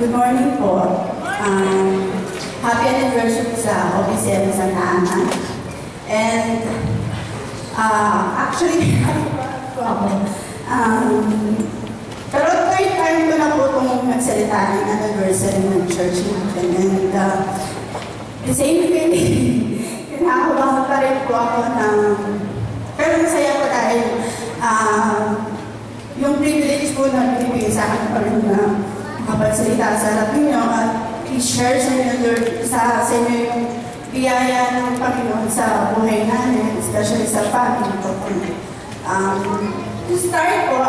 Good morning po. Happy anniversary sa OBCM Santa Ana. And actually, pero third time ko na po itong nagsalita ng anniversary ng church natin. And the same feeling, kinakabahan pa rin po ako ng, pero masaya po dahil yung privilege po na binibigay sa akin pa rin na makapagsalita sa harap ninyo at i-share sa inyo yung biyaya ng Panginoon sa buhay namin, especially sa family ko. To start po,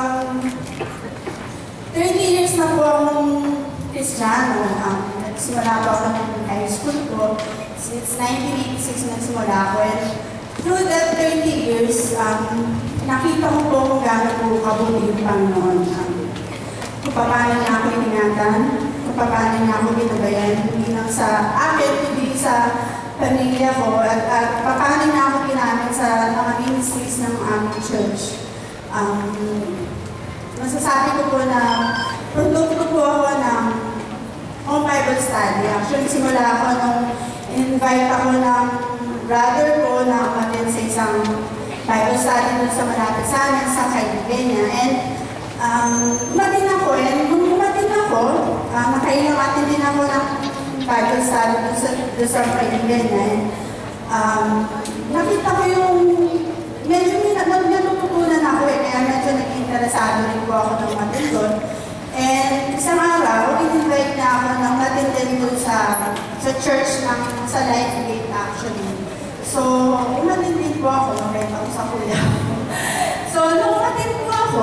30 years na po akong Kristiyano. Nagsimula po ako ng high school ko. Since 1986 nagsimula ako. And through that 30 years, nakita ko po kung gano'n po kabuti yung Panginoon. Kung paano niya ako iningatan, kung paano niya ako ginabayan, hindi lang sa akin, hindi sa pamilya ko, at paano niya ako ginamit sa mga ministries ng aming church. Masasabi ko po na produkto po ako ng home Bible study. Actually, simula ako nung invite ako ng brother ko na umatin sa isang Bible study doon sa malapit sa amin, sa kaibigan niya. And umatin ako, and nung umatin ako, nakailangatin din ako ng Bible study doon sa kaibigan niya. And nakita ko yung medyo natutunan ako kaya medyo nag-interesado rin po ako ng umatin doon. And isang araw, in-invite na ako ng matintend doon sa church namin, sa Life Gate actually. So, umatin din po ako, nakita ko sa kuya. So, nung umatin po ako,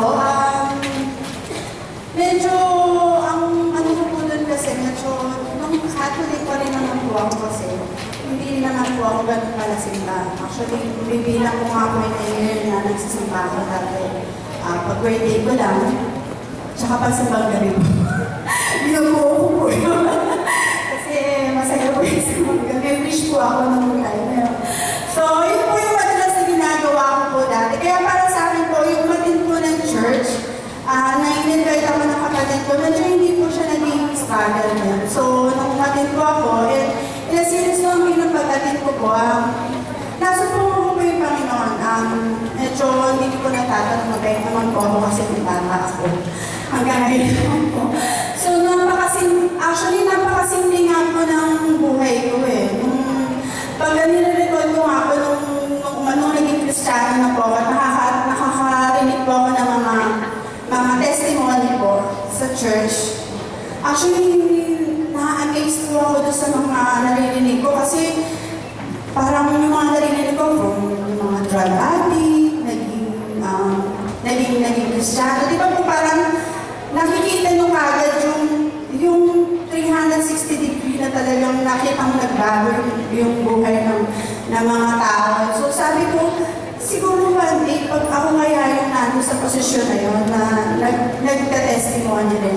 medyo, ano ko po doon kasi, medyo, nung Catholic pa rin naman po ako kasi, hindi naman po ako ganun pala simba. Actually, bibilang ko nga po yung year na nagsisimba ako dati. Pag-birthday ko lang, tsaka pag-simbang gabi po. Binubuo ko po yun. Kasi masaya po yung simbang gabi. Wish po ako nung time. So, yun po yung madalas na ginagawa ko po dati. Kaya para sa akin po, yung matin po ng church, na-invite ako ng kapatid ko, medyo hindi po siya naging struggle niya. So, nung matin po ako, ilang series na ang pinapagatin ko po, nasusunod ko yung Panginoon. Medyo hindi ko natatanong mabait naman po ako kasi bata ako. Hanggang ngayon po. So, napakasimple nga po ng buhay ko eh. Pag nilarecord ko nga po nung naging Kristiyano na po at nakakarinig po ako ng mga testimony po sa church. Actually, na-amaze po ako doon sa mga naririnig ko kasi parang yung mga naririnig ko from yung mga drug addict, naging Kristiyano. Di ba po parang nakikita nyo kagad yung 360 degree na talagang nakita mo nagbago yung buhay ng mga tao. So sabi ko, siguro one day, pag ako kaya yung nandun sa posisyon na yun, na nagka-testimony rin,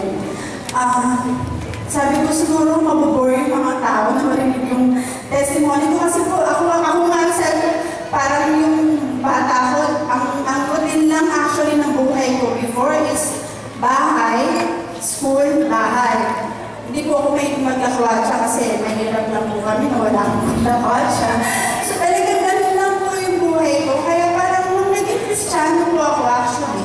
sabi ko siguro mabubore yung mga tao na marinig yung testimony ko. Kasi po, ako nga parang yung bata ko, ang routine lang actually ng buhay ko before is bahay, school, bahay. Hindi po ako may magkakwatsa kasi mahirap lang po kami na wala akong magkakwatsa. So talagang ganun lang po yung buhay ko. Kaya parang nung naging Kristiyano po ako actually,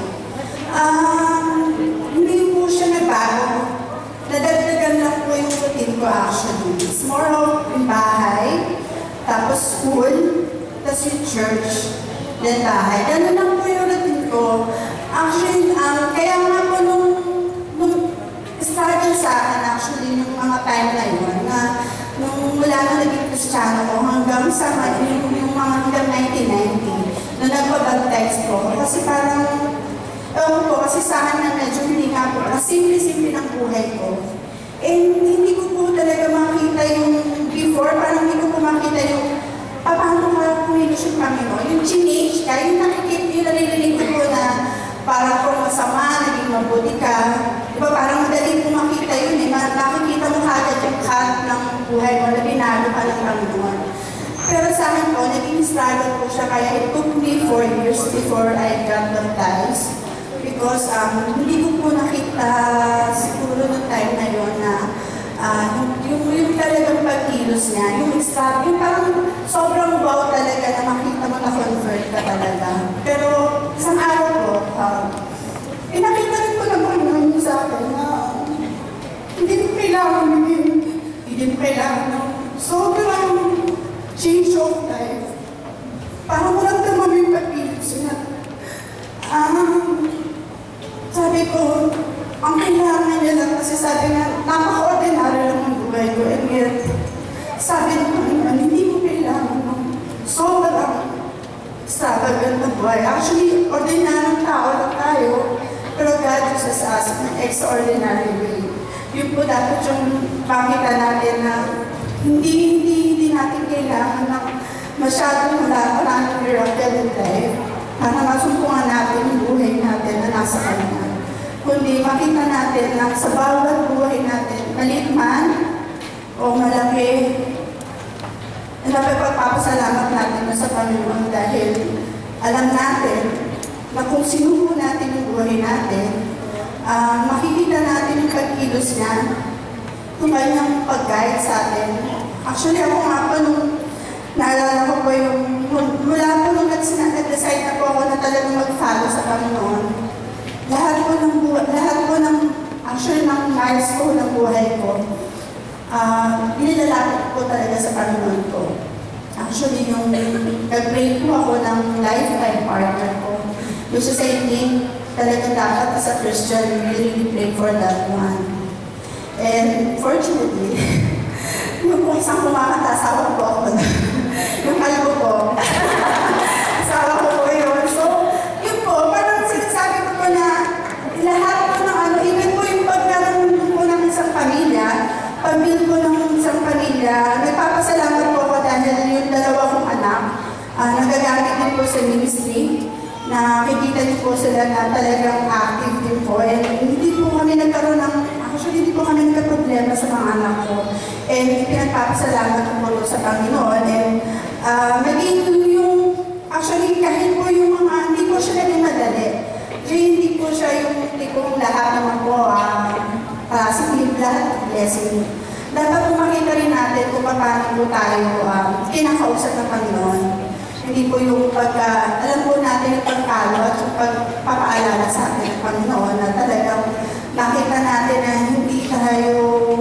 hindi po siya nagbago. Nadagdagan lang po yung routine ko actually. It's more of yung bahay, tapos school, tapos yung church, then bahay. Ganun lang po yung routine ko. Actually, kaya nga po nung struggle sa akin actually nung mga time na yun, na nung mula na naging Kristiyano ko hanggang sa yung mga hanggang 1990, nung nagpabaptize ko. Kasi parang, po, kasi sa akin na medyo hindi nga po, simple-simple ng buhay ko. And hindi ko po talaga makita yung before, parang hindi ko po makita yung paano ka pumilos yung Panginoon. Yung change ka, yung nakikita, yung naririnig ko po na parang kung masama, naging mabuti ka. Diba parang madali po makita yun eh. Nakikita mo kagad yung cut ng buhay mo na binalo ka ng Panginoon. Pero sa akin po, naging struggle po siya. Kaya it took me 4 years before I got baptized. Because hindi ko po nakita siguro noong time na yun na kilos niya, yung extra, yung parang sobrang wow talaga na makita mo na convert ka talaga. Pero isang araw ko, pinakita rin ko naman naman sa akin na hindi ko kailangan ng sobrang change of life. Parang walang naman yung papilit siya. Sabi ko, ang kailangan niya lang kasi sabi nga, napaka-ordinary lang ang buhay ko. And yet, sabi ng Panginoon, hindi mo kailangan ng sobrang extravagant na buhay. Actually, ordinaryong tao lang tayo, pero God uses us in an extraordinary way. Yun po dapat yung makita natin na hindi natin kailangan ng masyadong maraming miracle in life para masumpungan natin yung buhay natin na nasa Kanya. Kundi makita natin na sa bawat buhay natin, maliit man o malaki, napapagpapasalamat natin sa Panginoon dahil alam natin na kung sinubo natin yung buhay natin, makikita natin yung pagkilos niya, yung kanyang pag-guide sa atin. Actually, ako nga po nung naalala ko po yung, mula po nung nag-decide na po ako na talagang mag-follow sa Panginoon, lahat po ng actually ng milestone ng buhay ko, nilalapit ko talaga sa Panginoon ko. Actually, yung nag-pray po ako ng lifetime partner ko, which is I think talagang dapat as a Christian, we really pray for that one. And fortunately, yung po isang kumakanta, asawa po ako na. Yung kalbo ko. Asawa ko po yun. So, yun po, parang sinasabi ko po na lahat po ng even po yung pagkaroon po ng isang pamilya, pag-build po ng isang pamilya, nagpapasalamat po ako dahil yung dalawa kong anak, nagagamit din po sa ministry, na nakikita niyo po sila na talagang active din po. And hindi po kami nagkaroon ng, actually hindi po kami nagka-problema sa mga anak ko. And pinagpapasalamat ko po sa Panginoon. And naging yung, actually kahit po yung mga, hindi po siya naging madali. Hindi po siya yung tipong lahat naman po, positive lahat, blessing. Dapat po makita rin natin kung paano po tayo kinakausap ng Panginoon. Hindi po yung alam po natin yung pagkalo at yung pagpapaalala sa atin ng Panginoon na talagang makita natin na hindi tayo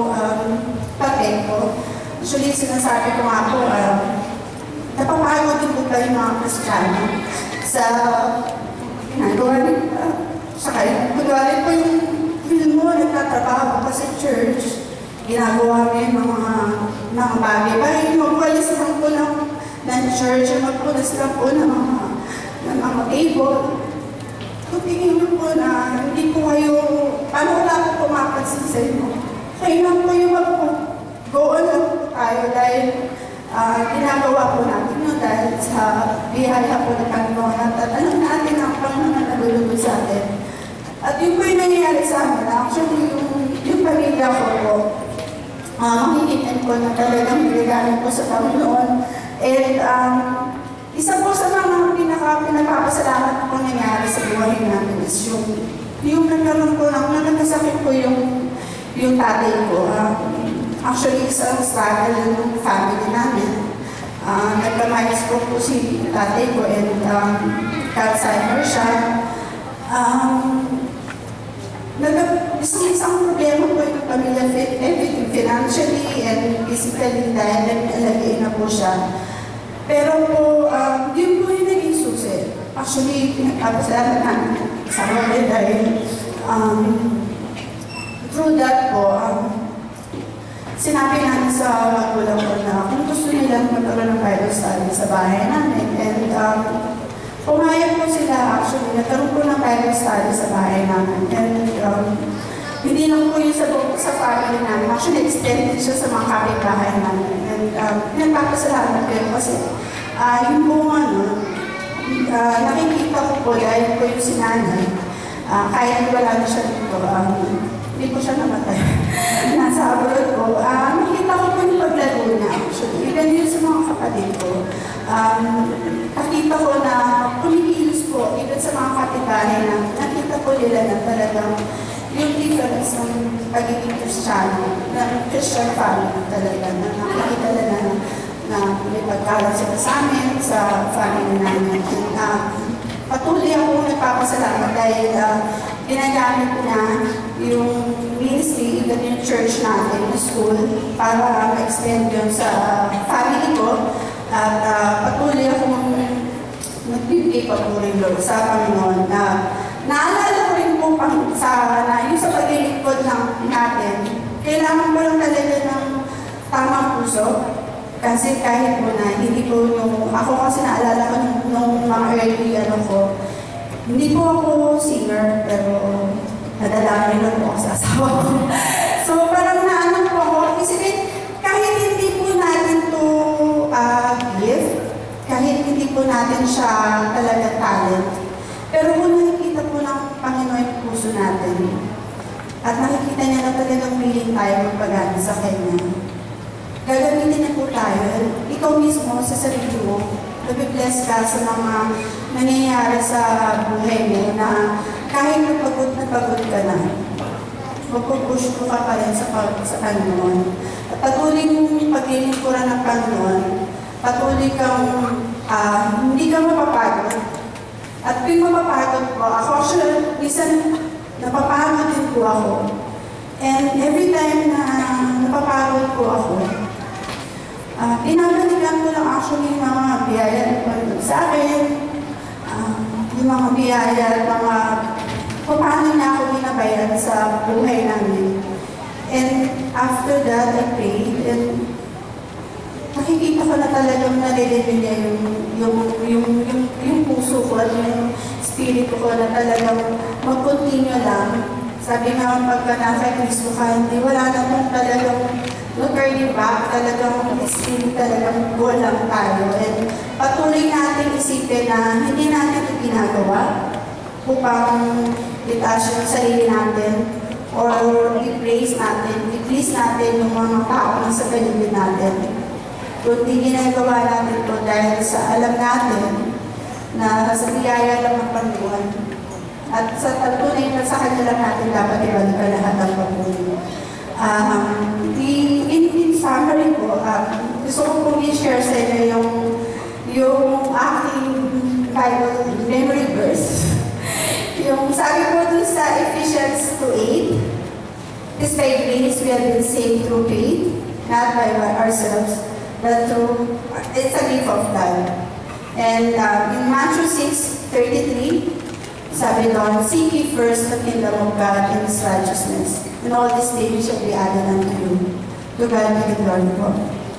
perfecto. Actually, sinasabi ko nga po, napapagod din po ba yung mga Kristiyano sa ginagawa rin, kunwari po yung film mo, nagtatrabaho ka sa church, ginagawa mo yung mga bagay. Parang magwalis lang po ng church, magpunas lang po ng mga table. Kung tingin mo po na hindi po kayo, paano wala po pumapansin sa inyo? Kayo lang po yung go on lang po tayo dahil ginagawa po natin yun dahil sa biyaya po ng Panginoon at alam natin ang Panginoon na nalulubog sa atin. At yun po yung nangyayari sa amin. Actually, yung pamilya ko po, makikita ko na talagang binigamit po sa Panginoon. And isa po sa mga pinagpapasalamat po nangyari sa buhay namin is yung nagkaroon po nagkasakit po yung tatay ko. Actually, isang struggle ng family namin. Nagka-minus po si tatay ko and Alzheimer siya. Isang problema po yung pamilya, everything financially and physically dahil nag-alagay na po siya. Pero po, yun po yung naging susi. Actually, pinagpapasalamat namin sa mga dahil through that po, sinabi namin sa magulang ko na kung gusto nilang magkaroon ng Bible study sa bahay namin. And pumayag po sila, actually, nagkaroon po ng Bible study sa bahay namin. And hindi lang po yun sa family namin. Actually, extended siya sa mga kapitbahay namin. And pinagpapasalamat ko yun kasi yung po nakikita ko po dahil po yung sinanay, kahit wala na siya dito, hindi po siya namatay. Nasa abroad ko, nakita ko po yung paglago niya. Actually, even yun sa mga kapatid ko. Nakita ko na kumikilos po, even sa mga kapitbahay na nakita po nila na talagang yung difference ng pagiging Kristiyano, ng Christian family talaga, na nakikita na may pagkalat sila sa amin, sa family namin. Patuloy ako nagpapasalamat dahil ginagamit na yung ministry, even yung church natin, yung school, para ma-extend yun sa family ko. At patuloy akong nagbibigay patuloy sa Panginoon. Naalala ko rin po yung sa paglilingkod natin, kailangan ko lang talaga ng tamang puso. Kasi kahit po na, hindi po ako kasi naalala ko nung mga early ko, hindi po ako singer, pero nadalami lang po ako sa asawa ko. So parang naano po ako, isipin, kahit hindi po natin to gift, kahit hindi po natin siya talaga talent, pero kung nakikita po ng Panginoon yung puso natin, at nakikita niya na talagang willing tayo magpagana sa Kanya, gagamitin niya po tayo. Ikaw mismo, sa sarili mo, nabibless ka sa mga nangyayari sa buhay mo na kahit napagod ka na, magpupush ko ka pa rin sa Panginoon. At patuloy mong paglilingkuran ng Panginoon, patuloy kang hindi ka mapapagod. At kung mapapagod po, ako actually, minsan napapagod din po ako. And every time na napapagod po ako, pinabalikan ko lang actually yung mga biyaya na sa akin, yung mga biyaya, paano niya ako binabayan sa buhay namin. And after that, I prayed, and nakikita ko na talagang nare-reveal niya yung puso ko at yung spirit ko na talagang mag-continue lang. Sabi nga, pagka nasa Kristo ka, hindi wala naman talagang turning back, talagang spirit, talagang goal lang tayo. And patuloy natin isipin na hindi natin ito ginagawa upang itaas yung sarili natin or i-praise natin yung mga tao na sa paligid natin. Kundi ginagawa natin ito dahil sa alam natin na sa biyaya lang ng Panginoon. At sa tunay na sa Kanya lang natin dapat ibalik lahat ng pagpunin. In summary po, gusto ko pong i-share sa inyo yung aking Bible memory verse. Yung sabi po dun sa Ephesians 2:8, "This by grace we have been saved through faith, not by ourselves, but through it's a gift of God." And in Matthew 6:33, sabi doon, "Seek ye first the kingdom of God and His righteousness, and all these things shall be added unto you." To God be the glory po.